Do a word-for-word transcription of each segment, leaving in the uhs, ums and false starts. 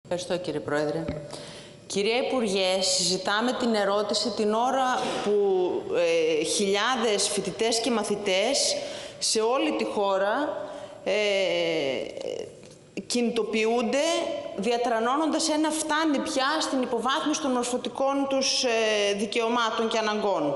Ευχαριστώ, κύριε Πρόεδρε. Κυρία Υπουργέ, συζητάμε την ερώτηση την ώρα που ε, χιλιάδες φοιτητές και μαθητές σε όλη τη χώρα ε, κινητοποιούνται, διατρανώνοντας ένα φτάνει πια στην υποβάθμιση των μορφωτικών τους ε, δικαιωμάτων και αναγκών.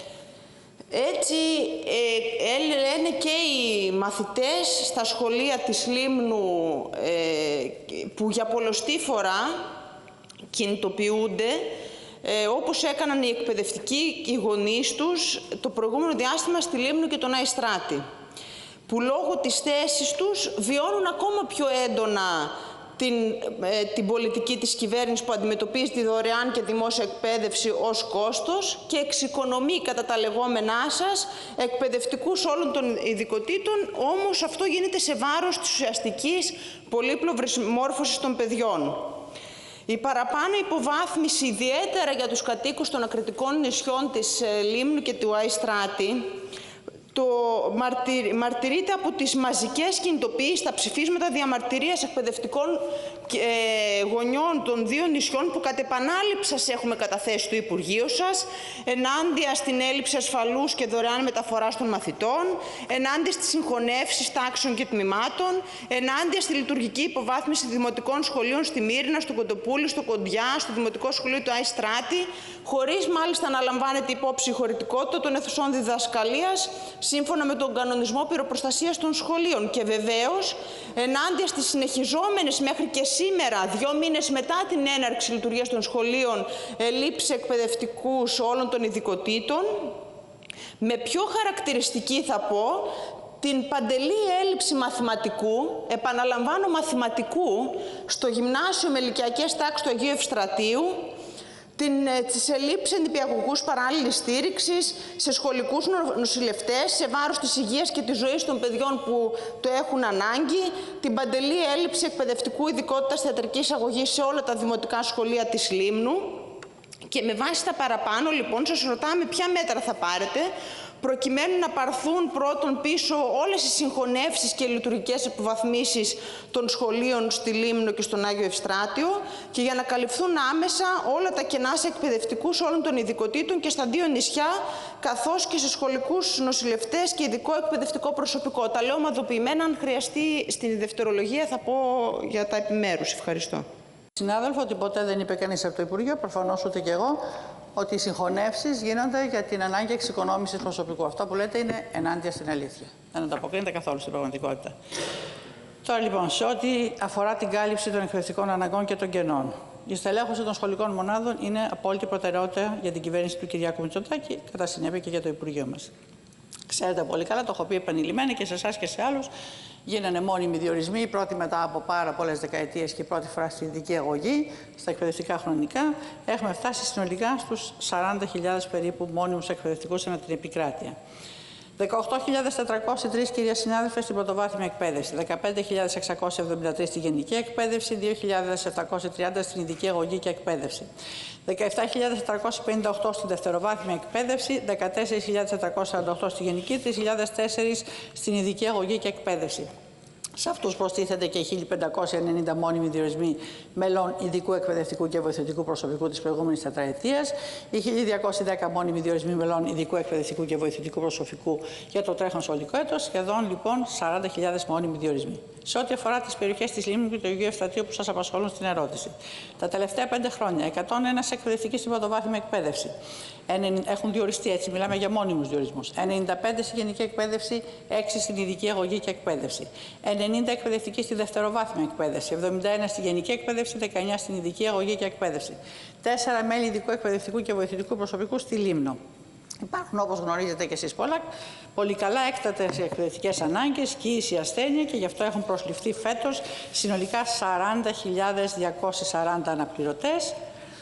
Έτσι ε, λένε και οι μαθητές στα σχολεία της Λίμνου ε, που για πολλοστή φορά κινητοποιούνται, ε, όπως έκαναν οι εκπαιδευτικοί, οι γονείς τους, το προηγούμενο διάστημα στη Λίμνο και τον Αϊστράτη, που λόγω της θέσης τους βιώνουν ακόμα πιο έντονα την, ε, την πολιτική της κυβέρνησης που αντιμετωπίζει τη δωρεάν και δημόσια εκπαίδευση ως κόστος και εξοικονομεί κατά τα λεγόμενά σας εκπαιδευτικούς όλων των ειδικοτήτων, όμως αυτό γίνεται σε βάρος της ουσιαστικής πολύπλευρης μόρφωσης των παιδιών. Η παραπάνω υποβάθμιση, ιδιαίτερα για τους κατοίκους των ακριτικών νησιών της Λίμνου και του Αϊστράτη, το μαρτυρ, μαρτυρείται από τις μαζικές κινητοποιήσεις στα ψηφίσματα διαμαρτυρίας εκπαιδευτικών ε, γονιών των δύο νησιών που κατ' επανάληψη σας έχουμε καταθέσει στο Υπουργείο σας, ενάντια στην έλλειψη ασφαλούς και δωρεάν μεταφοράς των μαθητών, ενάντια στις συγχωνεύσεις τάξεων και τμήματων, ενάντια στη λειτουργική υποβάθμιση δημοτικών σχολείων στη Μύρινα, στο Κοντοπούλι, στο Κοντιά, στο Δημοτικό Σχολείο του Αϊστράτη, χωρίς μάλιστα να λαμβάνεται υπόψη η χωρητικότητα των αιθουσών διδασκαλίας, σύμφωνα με τον κανονισμό πυροπροστασίας των σχολείων, και βεβαίως ενάντια στις συνεχιζόμενες μέχρι και σήμερα, δύο μήνες μετά την έναρξη λειτουργίας των σχολείων, ελλείψεις εκπαιδευτικούς όλων των ειδικοτήτων, με πιο χαρακτηριστική θα πω την παντελή έλλειψη μαθηματικού, επαναλαμβάνω μαθηματικού, στο γυμνάσιο με ηλικιακές τάξεις του Αγίου Ευστρατείου, τις ελλείψεις νηπιαγωγούς παράλληλης στήριξης σε σχολικούς νοσηλευτές, σε βάρος της υγείας και της ζωής των παιδιών που το έχουν ανάγκη, την παντελή έλλειψη εκπαιδευτικού ειδικότητας θεατρικής αγωγής σε όλα τα δημοτικά σχολεία της Λίμνου. Και με βάση τα παραπάνω, λοιπόν, σας ρωτάμε ποια μέτρα θα πάρετε προκειμένου να πάρθουν πρώτον πίσω όλες οι συγχωνεύσεις και λειτουργικές υποβαθμίσεις των σχολείων στη Λίμνο και στον Άγιο Ευστράτιο και για να καλυφθούν άμεσα όλα τα κενά σε εκπαιδευτικούς όλων των ειδικοτήτων και στα δύο νησιά, καθώς και σε σχολικούς νοσηλευτές και ειδικό εκπαιδευτικό προσωπικό. Τα λέω ομαδοποιημένα, αν χρειαστεί στην δευτερολογία θα πω για τα επιμέρους. Ευχαριστώ. Συνάδελφο, ότι ποτέ δεν είπε κανείς από το Υπουργείο, προφανώς ούτε και εγώ, ότι οι συγχωνεύσεις γίνονται για την ανάγκη εξοικονόμησης προσωπικού. Αυτό που λέτε είναι ενάντια στην αλήθεια. Δεν ανταποκρίνεται καθόλου στην πραγματικότητα. Τώρα λοιπόν, σε ό,τι αφορά την κάλυψη των εκπαιδευτικών αναγκών και των κενών, η στελέχωση των σχολικών μονάδων είναι απόλυτη προτεραιότητα για την κυβέρνηση του Κυριάκου Μητσοτάκη, κατά συνέπεια και για το Υπουργείο μας. Ξέρετε πολύ καλά, το έχω πει επανειλημμένα και σε εσάς και σε άλλους. Γίνανε μόνιμοι διορισμοί, πρώτη μετά από πάρα πολλές δεκαετίες και πρώτη φορά στη ειδική αγωγή, στα εκπαιδευτικά χρονικά. Έχουμε φτάσει συνολικά στους σαράντα χιλιάδες περίπου μόνιμους εκπαιδευτικούς ανά την επικράτεια. δεκαοκτώ χιλιάδες τετρακόσιοι τρεις, κυρία συνάδελφε, στην πρωτοβάθμια εκπαίδευση, δεκαπέντε χιλιάδες εξακόσιοι εβδομήντα τρεις στη γενική εκπαίδευση, δύο χιλιάδες επτακόσιοι τριάντα στην ειδική αγωγή και εκπαίδευση, δεκαεπτά χιλιάδες τετρακόσιοι πενήντα οκτώ στην δευτεροβάθμια εκπαίδευση, δεκατέσσερις χιλιάδες τετρακόσιοι σαράντα οκτώ στη γενική, τρεις χιλιάδες τέσσερα στην ειδική αγωγή και εκπαίδευση. Σε αυτούς προστίθεται και οι χίλια πεντακόσιοι ενενήντα μόνιμοι διορισμοί μελών ειδικού εκπαιδευτικού και βοηθητικού προσωπικού της προηγούμενης τετραετίας, οι χίλια διακόσιοι δέκα μόνιμοι διορισμοί μελών ειδικού εκπαιδευτικού και βοηθητικού προσωπικού για το τρέχον σχολικό έτος, σχεδόν λοιπόν σαράντα χιλιάδες μόνιμοι διορισμοί. Σε ό,τι αφορά τις περιοχές της Λίμνου και του Αγίου Ευστρατείου που σας απασχολούν στην ερώτηση, τα τελευταία πέντε χρόνια εκατόν ένα εκπαιδευτικοί στην πρωτοβάθμια εκπαίδευση έχουν διοριστεί, έτσι μιλάμε για μόνιμους διορισμούς, ενενήντα πέντε στη γενική εκπαίδευση, έξι στην ειδική αγωγή και εκπαίδευση, ενενήντα εκπαιδευτικοί στη δευτεροβάθμια εκπαίδευση, εβδομήντα ένα στη γενική εκπαίδευση, δεκαεννιά στην ειδική αγωγή και εκπαίδευση, τέσσερα μέλη ειδικού εκπαιδευτικού και βοηθητικού προσωπικού στη Λίμνο. Υπάρχουν, όπως γνωρίζετε και εσείς πολλά, πολύ καλά έκτατες εκπαιδευτικές ανάγκες, κύηση, ασθένεια και γι' αυτό έχουν προσληφθεί φέτος συνολικά σαράντα χιλιάδες διακόσιοι σαράντα αναπληρωτές,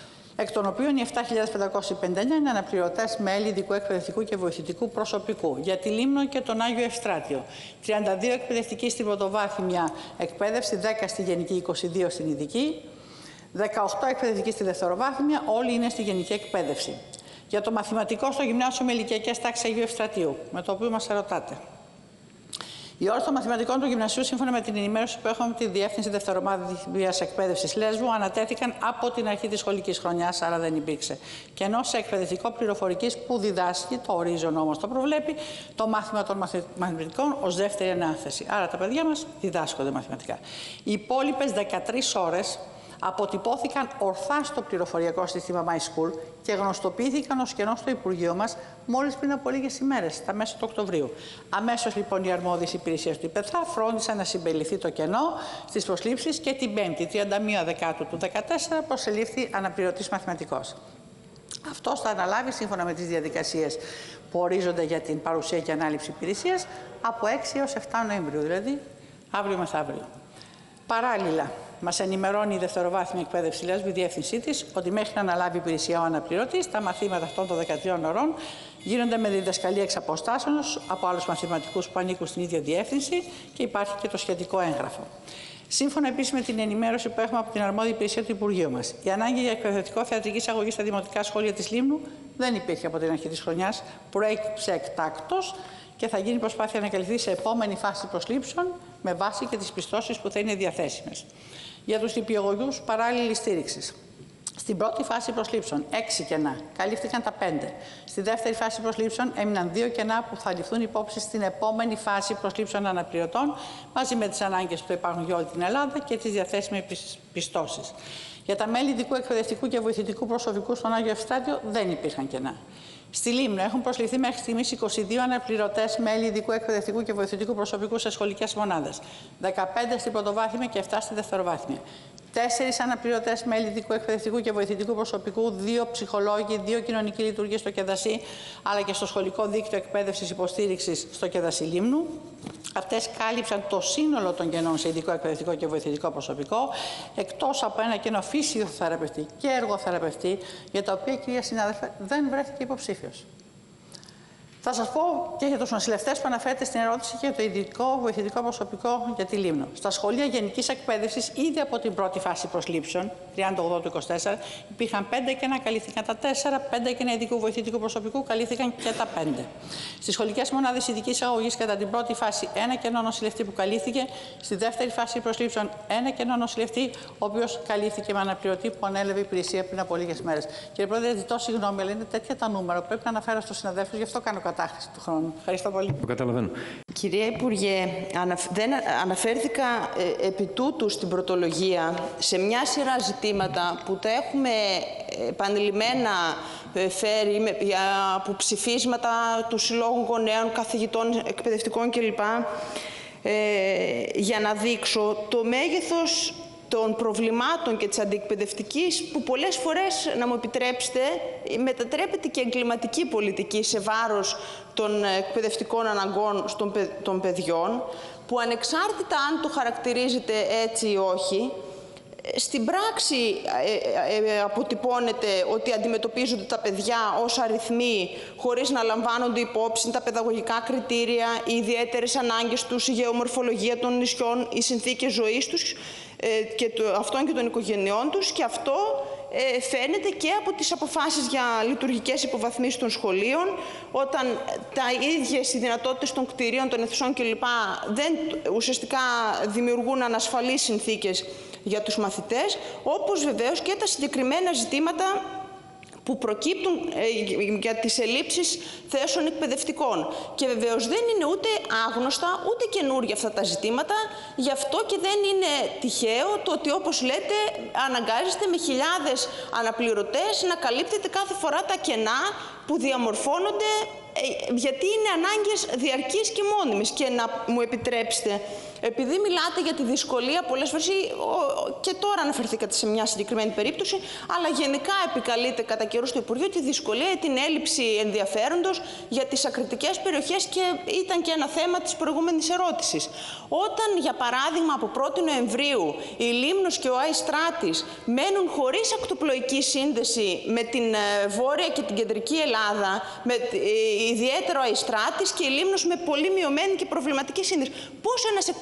εκ των οποίων οι επτά χιλιάδες πεντακόσιοι πενήντα εννιά είναι αναπληρωτές μέλη ειδικού εκπαιδευτικού και βοηθητικού προσωπικού. Για τη Λίμνο και τον Άγιο Ευστράτιο, τριάντα δύο εκπαιδευτικοί στην πρωτοβάθμια εκπαίδευση, δέκα στη γενική, είκοσι δύο στην ειδική, δεκαοκτώ εκπαιδευτικοί στη δευτεροβάθμια, όλοι είναι στη γενική εκπαίδευση. Για το μαθηματικό στο γυμνάσιο με ηλικιακές τάξεις Αγίου Ευστρατείου, με το οποίο μας ερωτάτε. Η όρθο μαθηματικών του Γυμνασίου, σύμφωνα με την ενημέρωση που έχουμε από τη Διεύθυνση Δευτερομάδας Εκπαίδευσης Λέσβου, ανατέθηκαν από την αρχή της σχολικής χρονιάς, άρα δεν υπήρξε κενό σε εκπαιδευτικό πληροφορικής που διδάσκει, το ορίζον όμως το προβλέπει, το μάθημα των μαθηματικών ως δεύτερη ανάθεση. Άρα τα παιδιά μας διδάσκονται μαθηματικά. Οι υπόλοιπες δεκατρείς ώρες αποτυπώθηκαν ορθά στο πληροφοριακό σύστημα MySchool και γνωστοποιήθηκαν ως κενό στο Υπουργείο μας μόλις πριν από λίγες ημέρες, στα μέσα του Οκτωβρίου. Αμέσως λοιπόν οι αρμόδιες υπηρεσίες του ΙΠΕΘΑ φρόντισαν να συμπεριληφθεί το κενό στις προσλήψεις και την Πέμπτη, τριάντα μία Δεκάτου του δύο χιλιάδες δεκατέσσερα, προσελήφθη αναπληρωτής μαθηματικός. Αυτός θα αναλάβει σύμφωνα με τις διαδικασίες που ορίζονται για την παρουσία και ανάληψη υπηρεσίας από έξι έως επτά Νοεμβρίου, δηλαδή αύριο μεθαύριο. Παράλληλα, μας ενημερώνει η Δευτεροβάθμια Εκπαίδευση Λέσβου, η διεύθυνσή της, ότι μέχρι να αναλάβει υπηρεσία ο αναπληρωτής, τα μαθήματα αυτών των δεκατριών ωρών γίνονται με διδασκαλία εξ αποστάσεως από άλλους μαθηματικούς που ανήκουν στην ίδια διεύθυνση και υπάρχει και το σχετικό έγγραφο. Σύμφωνα επίσης με την ενημέρωση που έχουμε από την αρμόδια υπηρεσία του Υπουργείου μας, η ανάγκη για εκπαιδευτικό θεατρικής αγωγής στα δημοτικά σχόλια της Λίμνου δεν υπήρχε από την αρχή της χρονιάς, προέκυψε εκτάκτως και θα γίνει προσπάθεια να καλυφθεί σε επόμενη φάση προσλήψεων με βάση και τις πιστώσεις που θα είναι διαθέσιμες. Για τους νηπιαγωγούς παράλληλη στήριξη. Στην πρώτη φάση προσλήψεων, έξι κενά, καλύφθηκαν τα πέντε. Στη δεύτερη φάση προσλήψεων έμειναν δύο κενά που θα ληφθούν υπόψη στην επόμενη φάση προσλήψεων αναπληρωτών, μαζί με τις ανάγκες που υπάρχουν για όλη την Ελλάδα και τις διαθέσιμες πιστώσεις. Για τα μέλη ειδικού εκπαιδευτικού και βοηθητικού προσωπικού στον Άγιο Ευστράτιο δεν υπήρχαν κενά. Στη Λίμνο έχουν προσληφθεί μέχρι στιγμής είκοσι δύο αναπληρωτές μέλη ειδικού εκπαιδευτικού και βοηθητικού προσωπικού σε σχολικές μονάδες. δεκαπέντε στην πρωτοβάθμια και επτά στη δευτεροβάθμια. Τέσσερις αναπληρωτές μέλη ειδικού εκπαιδευτικού και βοηθητικού προσωπικού, δύο ψυχολόγοι, δύο κοινωνικοί λειτουργοί στο Κεδασί, αλλά και στο σχολικό δίκτυο εκπαίδευσης υποστήριξης στο Κεδασί Λίμνου. Αυτές κάλυψαν το σύνολο των κενών σε ειδικό εκπαιδευτικό και βοηθητικό προσωπικό, εκτός από ένα κενό φυσιοθεραπευτή και εργοθεραπευτή, για τα οποία, κυρία συνάδελφε, δεν βρέθηκε υποψήφιος. Θα σας πω και για τους νοσηλευτές που αναφέρετε στην ερώτηση και για το ειδικό βοηθητικό προσωπικό για τη Λίμνο. Στα σχολεία γενικής εκπαίδευσης, ήδη από την πρώτη φάση προσλήψεων, τριάντα οκτώ του είκοσι τέσσερα, υπήρχαν πέντε κενά, καλύφθηκαν τα τέσσερα, πέντε κενά ειδικού βοηθητικού προσωπικού, καλύφθηκαν και τα πέντε. Στις σχολικές μονάδες ειδικής αγωγής, κατά την πρώτη φάση, ένα κενό νοσηλευτή που καλύφθηκε. Στη δεύτερη φάση προσλήψεων, ένα κενό νοσηλευτή, ο οποίος καλύφθηκε με αναπληρωτή που ανέλαβε υπηρεσία πριν από λίγες μέρες. Κύριε Πρόεδρε, ζητώ συγγνώμη, αλλά είναι τέτοια τα νούμερα που πρέπει να αναφέρω στους συναδέλφους, γι' αυτό κάνω κατάχρηση του χρόνου. Ευχαριστώ πολύ. Το καταλαβαίνω. Κυρία Υπουργέ, δεν αναφέρθηκα ε, επί τούτου στην πρωτολογία σε μια σειρά ζητήματα που τα έχουμε επανειλημμένα ε, φέρει με, από ψηφίσματα των συλλόγων γονέων, καθηγητών, εκπαιδευτικών κλπ. Ε, για να δείξω το μέγεθος των προβλημάτων και της αντιεκπαιδευτικής που πολλές φορές, να μου επιτρέψετε, μετατρέπεται και εγκληματική πολιτική σε βάρος των εκπαιδευτικών αναγκών των παιδιών, που ανεξάρτητα αν το χαρακτηρίζεται έτσι ή όχι, στην πράξη ε, ε, αποτυπώνεται ότι αντιμετωπίζονται τα παιδιά ως αριθμοί χωρίς να λαμβάνονται υπόψη τα παιδαγωγικά κριτήρια, οι ιδιαίτερες ανάγκες τους, η γεωμορφολογία των νησιών, οι συνθήκες ζωής τους ε, και το, αυτών και των οικογενειών τους, και αυτό ε, φαίνεται και από τις αποφάσεις για λειτουργικές υποβαθμίσεις των σχολείων, όταν τα ίδιες οι δυνατότητες των κτηρίων, των αιθουσών κλπ. Δεν ουσιαστικά δημιουργούν ανασφαλείς συνθήκες για τους μαθητές, όπως βεβαίως και τα συγκεκριμένα ζητήματα που προκύπτουν ε, για τις ελλείψεις θέσεων εκπαιδευτικών. Και βεβαίως δεν είναι ούτε άγνωστα, ούτε καινούργια αυτά τα ζητήματα, γι' αυτό και δεν είναι τυχαίο το ότι, όπως λέτε, αναγκάζεστε με χιλιάδες αναπληρωτές να καλύπτετε κάθε φορά τα κενά που διαμορφώνονται, ε, γιατί είναι ανάγκες διαρκείς και μόνιμες. Και να μου επιτρέψετε, επειδή μιλάτε για τη δυσκολία πολλές φορές, και τώρα αναφερθήκατε σε μια συγκεκριμένη περίπτωση, αλλά γενικά επικαλείται κατά καιρούς στο Υπουργείο τη δυσκολία ή την έλλειψη ενδιαφέροντος για τις ακριτικές περιοχές, και ήταν και ένα θέμα της προηγούμενης ερώτησης. Όταν, για παράδειγμα, από πρώτη Νοεμβρίου η Λίμνος και ο Αϊστράτης μένουν χωρίς ακτοπλοϊκή σύνδεση με την Βόρεια και την Κεντρική Ελλάδα, με ιδιαίτερο Αϊστράτης, και η Λίμνος με πολύ μειωμένη και προβληματική σύνδεση, πώς ένας εκπαιδευτικός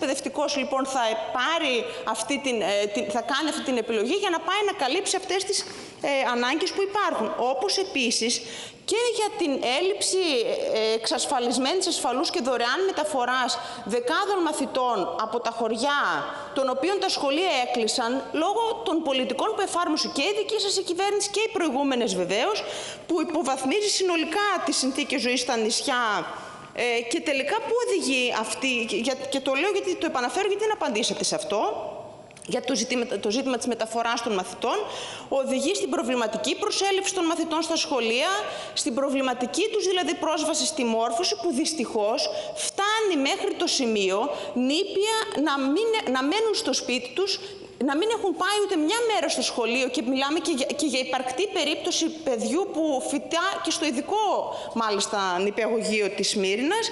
εκπαιδευτικός λοιπόν θα, πάρει αυτή την, θα κάνει αυτή την επιλογή για να πάει να καλύψει αυτές τις ε, ανάγκες που υπάρχουν. Όπως επίσης και για την έλλειψη εξασφαλισμένης, ασφαλούς και δωρεάν μεταφοράς δεκάδων μαθητών από τα χωριά, των οποίων τα σχολεία έκλεισαν λόγω των πολιτικών που εφάρμοσε και η δική σας η κυβέρνηση και οι προηγούμενες βεβαίως, που υποβαθμίζει συνολικά τις συνθήκες ζωής στα νησιά. Ε, και τελικά πού οδηγεί αυτή, και το λέω γιατί το επαναφέρω γιατί δεν απαντήσατε σε αυτό, για το ζήτημα, το ζήτημα της μεταφοράς των μαθητών, οδηγεί στην προβληματική προσέλευση των μαθητών στα σχολεία, στην προβληματική τους δηλαδή πρόσβαση στη μόρφωση, που δυστυχώς φτάνει μέχρι το σημείο νήπια να, μην, να μένουν στο σπίτι τους, να μην έχουν πάει ούτε μια μέρα στο σχολείο, και μιλάμε και για, και για υπαρκτή περίπτωση παιδιού που φοιτά και στο ειδικό μάλιστα νηπιαγωγείο της Σμύρινας,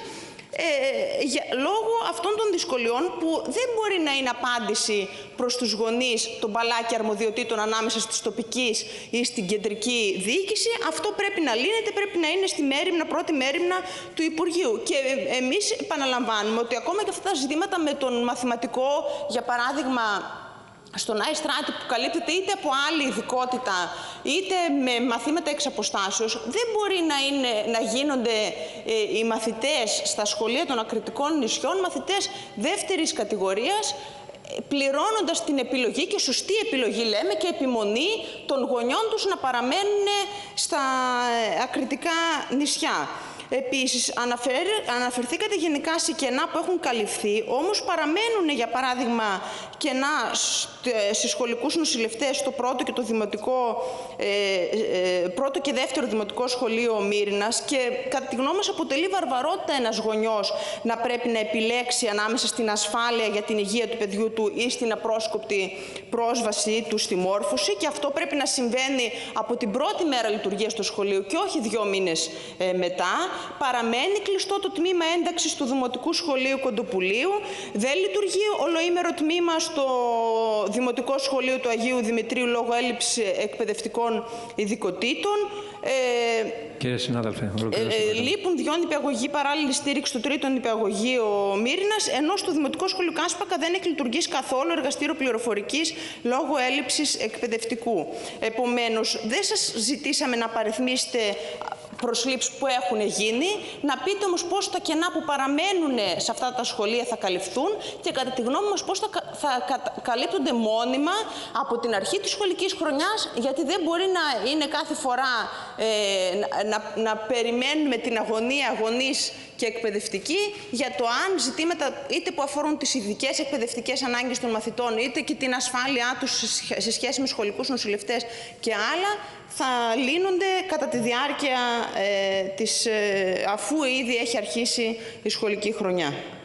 Ε, για, λόγω αυτών των δυσκολιών που δεν μπορεί να είναι απάντηση προς τους γονείς το μπαλάκι αρμοδιοτήτων ανάμεσα στις τοπικής ή στην κεντρική διοίκηση. Αυτό πρέπει να λύνεται, πρέπει να είναι στη μέριμνα, πρώτη μέριμνα του Υπουργείου. Και ε, εμείς επαναλαμβάνουμε ότι ακόμα και αυτά τα ζητήματα με τον μαθηματικό, για παράδειγμα, στον Άι Στράτη, που καλύπτεται είτε από άλλη ειδικότητα είτε με μαθήματα εξ αποστάσεως, δεν μπορεί να, είναι, να γίνονται ε, οι μαθητές στα σχολεία των ακριτικών νησιών μαθητές δεύτερης κατηγορίας, πληρώνοντας την επιλογή, και σωστή επιλογή λέμε, και επιμονή των γονιών τους να παραμένουν στα ακριτικά νησιά. Επίσης, αναφερθήκατε γενικά σε κενά που έχουν καλυφθεί, όμως παραμένουν, για παράδειγμα, κενά στις σχολικούς νοσηλευτές στο πρώτο και το δημοτικό, ε, ε, πρώτο και δεύτερο δημοτικό σχολείο Μύρινας, και κατά τη γνώμη μας αποτελεί βαρβαρότητα ένας γονιός να πρέπει να επιλέξει ανάμεσα στην ασφάλεια για την υγεία του παιδιού του ή στην απρόσκοπτη πρόσβαση του στη μόρφωση, και αυτό πρέπει να συμβαίνει από την πρώτη μέρα λειτουργίας στο σχολείο και όχι δύο μήνες ε, μετά. Παραμένει κλειστό το τμήμα ένταξης του Δημοτικού Σχολείου Κοντοπουλίου. Δεν λειτουργεί ολοήμερο τμήμα στο Δημοτικό Σχολείο του Αγίου Δημητρίου λόγω έλλειψης εκπαιδευτικών ειδικοτήτων. Ε, Κύριε συνάδελφε, ε, λείπουν δυο νηπιαγωγοί παράλληλη στήριξη στο τρίτο νηπιαγωγείο Μύρινας, ενώ στο Δημοτικό Σχολείο Κάσπακα δεν έχει λειτουργήσει καθόλου εργαστήριο πληροφορικής λόγω έλλειψης εκπαιδευτικού. Επομένως, δεν σας ζητήσαμε να παριθμίσετε προσλήψεις που έχουν γίνει, να πείτε όμως πώς τα κενά που παραμένουν σε αυτά τα σχολεία θα καλυφθούν, και κατά τη γνώμη μας πώς θα, θα καλύπτονται μόνιμα από την αρχή της σχολικής χρονιάς, γιατί δεν μπορεί να είναι κάθε φορά ε, να, να περιμένουμε την αγωνία γονείς και εκπαιδευτικοί για το αν ζητήματα είτε που αφορούν τις ειδικές εκπαιδευτικές ανάγκες των μαθητών, είτε και την ασφάλειά τους σε σχέση με σχολικούς νοσηλευτές και άλλα, θα λύνονται κατά τη διάρκεια ε, της, ε, αφού ήδη έχει αρχίσει η σχολική χρονιά.